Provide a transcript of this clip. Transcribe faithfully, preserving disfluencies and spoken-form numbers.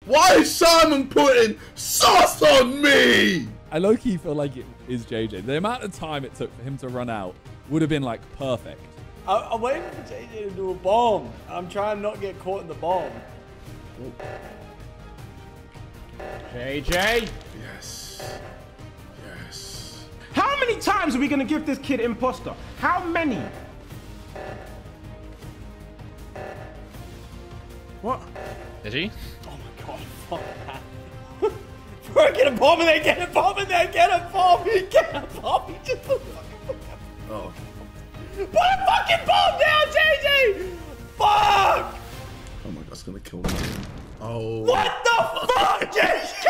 Why is Simon putting sauce on me? I low-key feel like it is J J. The amount of time it took for him to run out would have been like perfect. I, I'm waiting for J J to do a bomb. I'm trying not to get caught in the bomb. J J. Yes. Yes. How many times are we gonna give this kid imposter? How many? What? Did he? Oh my god, fuck that. Bro, get a bomb in there, get a bomb in there, get a bomb, get a bomb. He just put a fucking Oh. Put a fucking bomb down, J J! Fuck! Oh my god, it's gonna kill me. Oh. What the fuck, J J?